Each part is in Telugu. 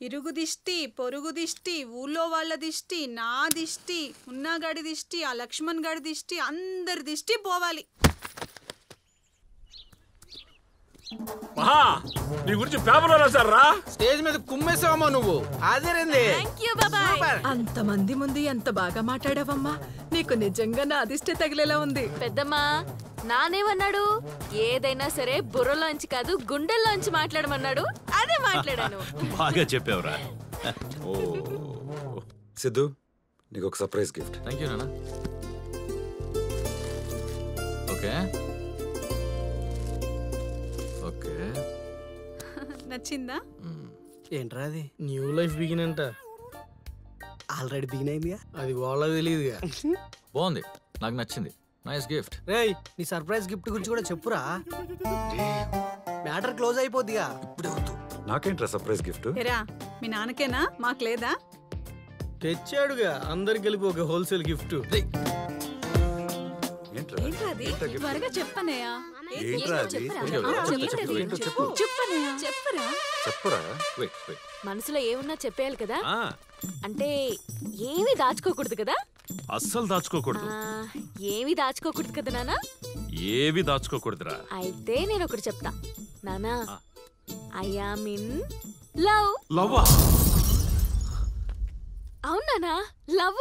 ఇరుగు దిష్టి, పొరుగు దిష్టి, ఊళ్ళో వాళ్ళ దిష్టి, నా దిష్టి, ఉన్నగాడి దిష్టి, ఆ లక్ష్మణ్ గాడి దిష్టి, అందరి దిష్టి పోవాలి. మహా నీ గురించి పేపర్లో రాశారా? స్టేజ్ మీద కుమ్మేసావమ్మా నువ్వు. హాజరైంది. అంతమంది ముందు ఎంత బాగా మాట్లాడావమ్మా. నీకు నిజంగా నా అదిష్టే తగిలేలా ఉంది. పెద్దమ్మా నానేమన్నాడు? ఏదైనా సరే బుర్రలోంచి కాదు గుండెల్లోంచి మాట్లాడమన్నాడు. అదే మాట్లాడాను. బాగా చెప్పావురా. ఓ సిద్ధు, నీకు ఒక సర్ప్రైజ్ గిఫ్ట్. థ్యాంక్ యూ నాన్న. Okay okay. నచ్చిందా? ఏంట్రా అది? న్యూ లైఫ్ బిగిన్ అంట. ఆల్రెడీ బిగిన్ అయిందిగా, అది వాళ్ళకి తెలియదుగా. బాగుంది, నాకు నచ్చింది. Nice gift. రేయ్, నీ సర్ప్రైజ్ గిఫ్ట్ గురించి కూడా చెప్పురా. మ్యాటర్ క్లోజ్ అయిపోద్దిగా. ఇప్పుడే వద్దు. నాకేంట్రా సర్ప్రైజ్ గిఫ్ట్? ఎరా మీ నాన్నకేనా, మాకు లేదా? తెచ్చాడుగా అందరికి కలిపి ఒక హోల్సేల్ గిఫ్ట్. ఏంట్రాది? త్వరగా చెప్పనయ్యా. చెప్పరా? మనసులో ఏమున్నా చెప్పేయాలి కదా. అంటే ఏమీ దాచుకోకూడదు కదా. అస్సలు దాచుకోకూడదు. ఏమీ దాచుకోకూడదు కదా నానా. ఏవి దాచుకోకూడదురా. అయితే నేను ఒకటి చెప్తా నానా. I am in love. Love? అవునా? లవ్.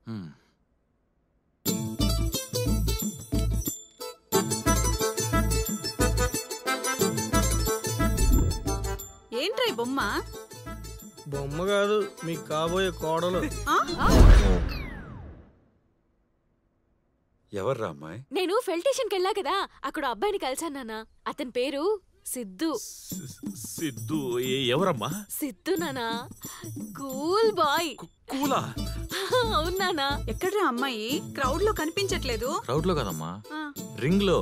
ఏంట్రా ఈ బొమ్మ? బొమ్మ కాదు, మీకు కాబోయే కోడలు. ఎవర్రా అమ్మాయి? నేను ఫెల్టేషన్కి వెళ్ళా కదా, అక్కడ అబ్బాయిని కలిసాను నానా. అతని పేరు సిద్ధు. సిద్ధు? ఎవరమ్మా? సిద్ధు నానా, కూల్ బాయ్. కూలా? అవునానా. ఎక్కడ్రా అమ్మాయి? క్రౌడ్ లో కనిపించట్లేదు. క్రౌడ్ లో కదమ్మా, రింగ్ లో.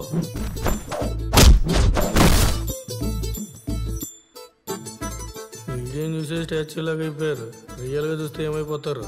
వీడియో చూసే స్టాచ్యూ లాగా అయిపోయారు. రియల్ గా చూస్తే ఏమైపోతారు?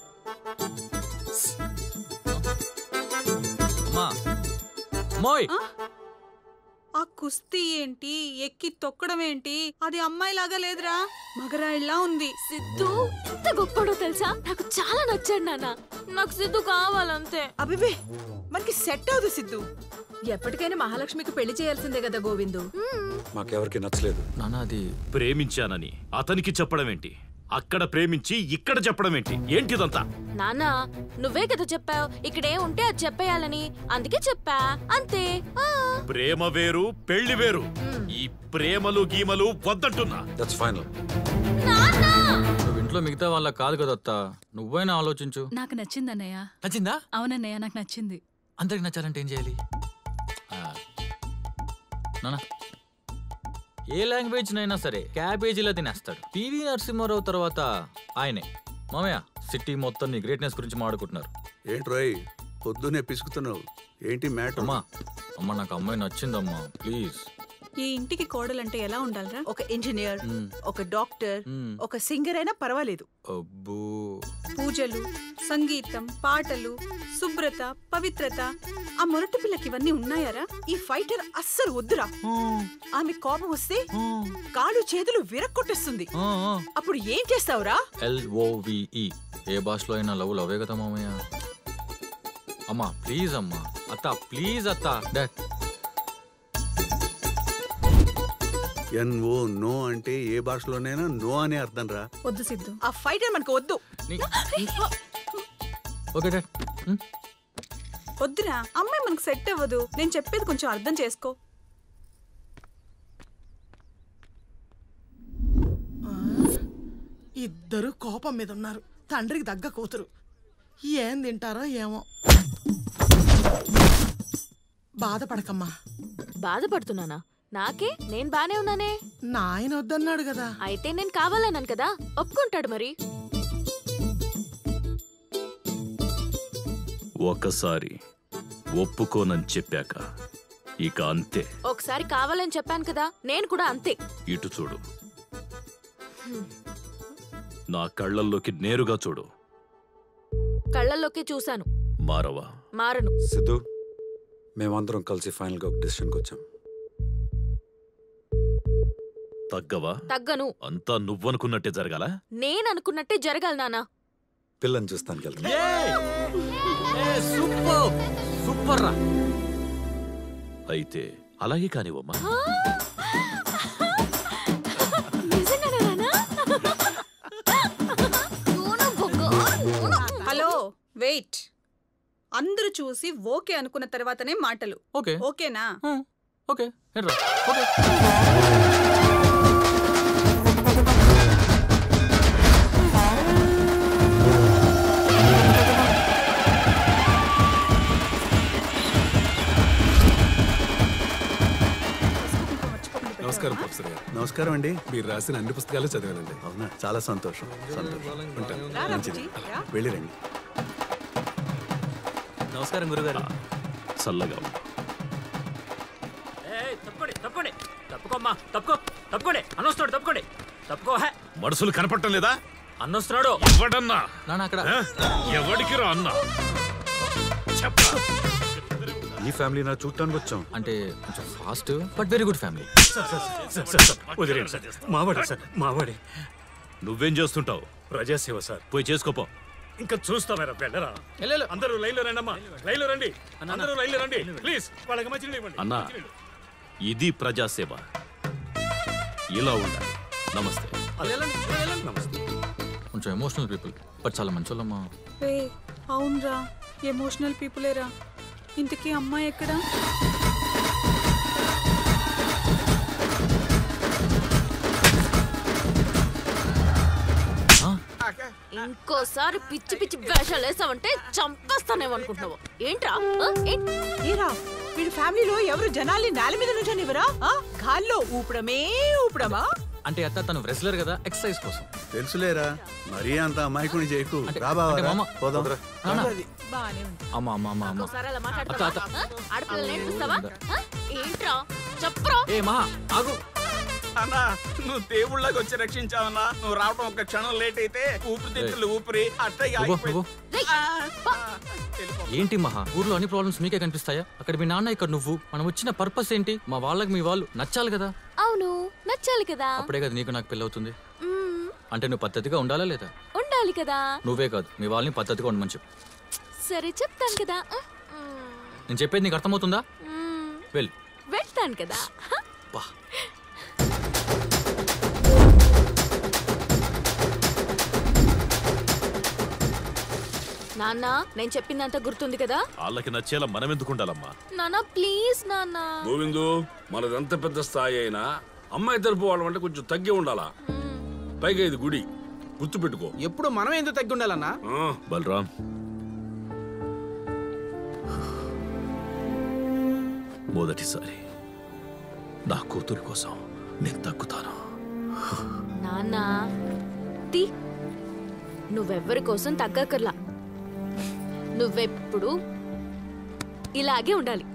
ఆ కుస్తీ ఏంటి, ఎక్కి తొక్కడం ఏంటి? అది అమ్మాయి లాగా లేదురా, మగరాయిలా ఉంది. సిద్ధు ఎంత గొప్పడో తెలుసా? నాకు చాలా నచ్చాడు నాన్న. నాకు సిద్ధు కావాలంతే. అభివే మనకి సెట్ అవుదు సిద్ధు. ఎప్పటికైనా మహాలక్ష్మికి పెళ్లి చేయాల్సిందే కదా గోవిందు. మాకెవరికి నచ్చలేదు. నాన్న అది ప్రేమించానని అతనికి చెప్పడం ఏంటి? అక్కడ ప్రేమించి ఇక్కడ చెప్పడం ఏంటి? ఏంటిదంతా? నాన్న నువ్వే కదా చెప్పావు ఇక్కడే ఉంటే అది చెప్పేయాలని, అందుకే చెప్పా అంతే. ప్రేమ వేరు, పెళ్లి వేరు. ఈ ప్రేమలు గీమలు వద్దంటున్నా. That's final. నువ్వు ఇంట్లో మిగతా వాళ్ళ కాదు కదా అత్త, నువ్వైనా ఆలోచించు. నాకు నచ్చిందన్నయ్య. నచ్చిందా? అవునన్నయ్య, నాకు నచ్చింది. అందరికి నచ్చాలంటే ఏం చేయాలి నాన్న? ఏ లాంగ్వేజ్ నైనా సరే క్యాబేజీలో తినేస్తాడు. పివి నరసింహారావు తర్వాత ఆయనే. మామయ్య సిటీ మొత్తం నీ గ్రేట్నెస్ గురించి మాట్లాడుకుంటున్నారు. ఏంట్రోయ్ పొద్దునే పిసుకుతున్నావు? ఏంటి మ్యాటర్? అమ్మ నాకు అమ్మాయి నచ్చిందమ్మా, ప్లీజ్. ఈ ఇంటికి కోడలంటే ఎలా ఉండాలరా? ఒక ఇంజనీర్, ఒక డాక్టర్, ఒక సింగర్ అయినా పర్వాలేదు. అబ్బో, పూజలు, సంగీతం, పాటలు, శుభ్రత, పవిత్రత. ఆ మొరటి పిల్లకి ఇవన్నీ ఉన్నాయారా? ఈ ఫైటర్ అస్సలు వద్దురా. ఆమె కోపం వస్తే కాళ్ళు చేతులు విరక్కొట్టేస్తుంది. అప్పుడు ఏం చేస్తావురా? LOVE. ఏ భాషలో అయినా లవ్ లవే కదా మామయ్య. అమ్మా ప్లీజ్ అమ్మా. అత్త ప్లీజ్ అత్త. డాడ్ NO నో అంటే ఏ భాషలోనైనా నో అనే అర్థం రా. వద్దు సిద్ధు, ఆ ఫైటర్ మనకు వద్దు. Okay dad. వద్దురా, అమ్మాయి మనకు సెట్ అవ్వదు. నేను చెప్పేది కొంచెం అర్థం చేసుకో. ఇద్దరు కోపం మీద ఉన్నారు. తండ్రికి దగ్గ కూతురు. ఏం తింటారో ఏమో. బాధపడకమ్మా. బాధపడుతున్నానా? నాకే, నేను బానే ఉన్నానే. నాయన వద్దన్నాడు కదా. అయితే నేను కావాలన్నాను కదా, ఒప్పుకుంటాడు మరి. ఒకసారి ఒప్పుకోనని చెప్పాక ఇక అంతే. ఒకసారి కావాలని చెప్పాను కదా, నేను కూడా అంతే. ఇటు చూడు, నా కళ్ళల్లోకి నేరుగా చూడు. కళ్ళల్లోకి చూశాను. మారవా? మారను. సిద్ధు, మేమందరం కలిసి ఫైనల్ గా ఒక డెసిషన్కి వచ్చాం. తగ్గవా? తగ్గను. అంతా నువ్వనుకున్నట్టే జరగాల? నేను అనుకున్నట్టే జరగాలి నాన్న. పిల్లని చూస్తానికి వెళ్తాను. సూపర్ రా. అయితే అలాగే కానివమ్మా. Hello wait. అందరూ చూసి ఓకే అనుకున్న తర్వాతనే మాటలు. ఓకే ఓకేనా? Okay okay. నమస్కారం ప్రొఫెసర్ గారు. నమస్కారం అండి. మీరు రాసిన అన్ని పుస్తకాలు చదివానండి. అవునా, చాలా సంతోషం. ఉంటాను. మంచిది, వెళ్ళిరండి. నమస్కారం గురుగారు. చల్లగా మనసులు కనపడటం లేదా? అన్నొస్తున్నాడు. ఎవడన్నా? అక్కడ ఎవడికి రా అన్నా? ఈ ఫ్యామిలీ నా చూడటానికి వచ్చాం. అంటే కొంచెం fast but very good family. మావాడే సార్, మావాడే. నువ్వేం చేస్తుంటావు? ప్రజాసేవ సార్. పోయి చేసుకోపో. ఇంకా చూస్తామేరా వెళ్ళరా. అందరూ లైన్లో రండి అమ్మా, లైన్లో రండి. అందరూ లైన్లో రండి ప్లీజ్. వాళ్ళకి మంచి ఇవ్వండి. అన్నా, ఇది ప్రజాసేవ. ఇలా ఉండాలి. నమస్తే. నమస్తే. కొంచెం ఎమోషనల్ పీపుల్ బట్ చాలా మంచోళ్ళమ్మా. అవునరా, ఎమోషనల్ పీపులేరా. ఇంతకీ అమ్మాయి ఎక్కడా? ఇంకోసారి పిచ్చి పిచ్చి వేషాలు వేసావంటే చంపేస్తానేమనుకుంటున్నావు. ఏంట్రా? ఏరా వీడి ఫ్యామిలీలో ఎవరు జనాల్ని నేల మీద నుంచోనివ్వరా? గాల్లో ఊపడమే ఊపడమా? అంటే అత్త తను రెస్లర్ కదా, ఎక్సర్సైజ్ కోసం. తెలుసులేరా, మరీ అంత అమాయకుని చేయకు. అంటే రాబావా పోదాం. బానే ఉంది. అమ్మ అమ్మ అమ్మ అమ్మ. ఒకసారి అలా మాట్లాడతావా? ఆడపిల్లలు నేర్పిస్తావా? ఏంట్రా చెప్పరా? ఏ మహా ఆగు. అన్నా, నువ్వు దేవుళ్ళకి వచ్చి రక్షించావన్నా. నువ్వు రావడం ఒక క్షణం లేట్ అయితే ఊపిరితిత్తులు ఊపిరి అట్లా ఏంటి మహా, ఊర్లో అన్ని ప్రాబ్లమ్స్ మీకే కనిపిస్తాయా? అక్కడ మీ నాన్న, ఇక్కడ నువ్వు. మనం వచ్చిన పర్పస్ ఏంటి? మా వాళ్ళకి మీ వాళ్ళు నచ్చాలి కదా. అవును, నచ్చాలి కదా. అప్పుడే కదా నీకు నాకు పెళ్ళి అవుతుంది. అంటే నువ్వు పద్ధతిగా ఉండాలా లేదా? ఉండాలి కదా. నువ్వే కాదు, మీ వాళ్ళని పద్ధతిగా ఉండమని చెప్పు. సరే చెప్తాను కదా. నేను చెప్పేది నీకు అర్థమవుతుందా? వెళ్తాను కదా. నాన్న, నేను చెప్పిందంతా గుర్తుంది కదా? వాళ్ళకి నచ్చేలా మనం ఎందుకు ఉండాలమ్మా? నాన్న ప్లీజ్ నాన్న. గోవిందు, మనదంత పెద్ద స్థాయి అయినా అమ్మాయి తరపు వాళ్ళం అంటే కొంచెం తగ్గి ఉండాలా. పైగా ఇది గుడి, గుర్తు పెట్టుకో. ఎప్పుడు మనం ఎందుకు తగ్గి ఉండాలన్నా? బలరాం, మొదటిసారి నా కూతురు కోసం నేను తగ్గుతాను. నాన్న నువ్వెవ్వరి కోసం తగ్గకర్లా. నువ్వెప్పుడు ఇలాగే ఉండాలి.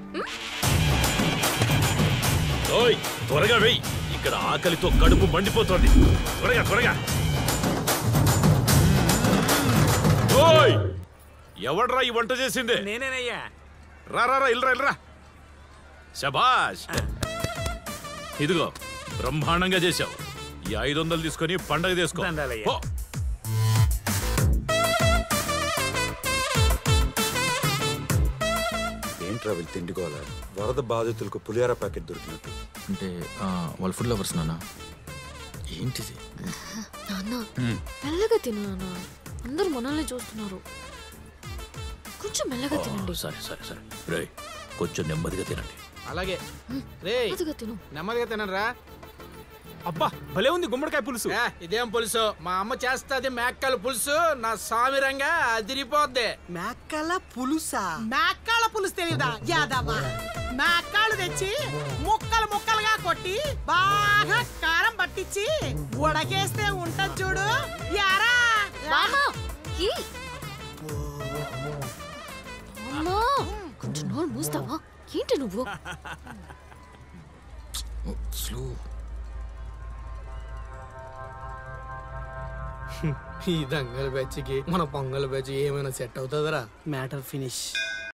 త్వరగా వెయ్యి, ఇక్కడ ఆకలితో కడుపు మండిపోతోంది. త్వరగా త్వరగా. ఎవడ్రా ఈ వంట చేసిందే? నేనేనయ్యా. రా రా రా, ఇల్రా ఇల్రా. శభాష్. ఇదిగో బ్రహ్మాండంగా చేశావు. ఈ 500 తీసుకొని పండగ చేసుకో. ఏంట్రా వీళ్ళు తిండికోవాలా? వరద బాధితులకు పులిహార ప్యాకెట్ దొరికినట్టు. అంటే వాళ్ళ ఫుడ్ లవర్స్ నాన్న. ఏంటిది? నాన్న మెల్లగా తిను నాన్న, అందరూ మనల్ని చూస్తున్నారు. కొంచెం మెల్లగా తినండి. సరే సరే సరే రే, కొంచెం నెమ్మదిగా తినండి. అలాగే రే, తిను. నెమ్మదిగా తినరా. అబ్బా భలే ఉంది గుమ్మడికాయ పులుసు. ఇదేం పులుసు? మా అమ్మ చేస్తాది మేక్కల పులుసు. నా సామిరంగా అదిరిపోద్ది. మేక్కల పులుసా? మేక్కల పులుసు తెలియదా యాదవ్వ? మేకాలు తెచ్చి ముక్కలు ముక్కలుగా కొట్టి బాగా కారం పట్టించి ఉడకేస్తే ఉంటది చూడు. యారా కొంచెం నోరు మూస్తావా? ఏంటి నువ్వు? ఈ దంగల బ్యాచ్కి మన పొంగల్ బ్యాచ్ ఏమైనా సెట్ అవుతుందరా? Matter finish.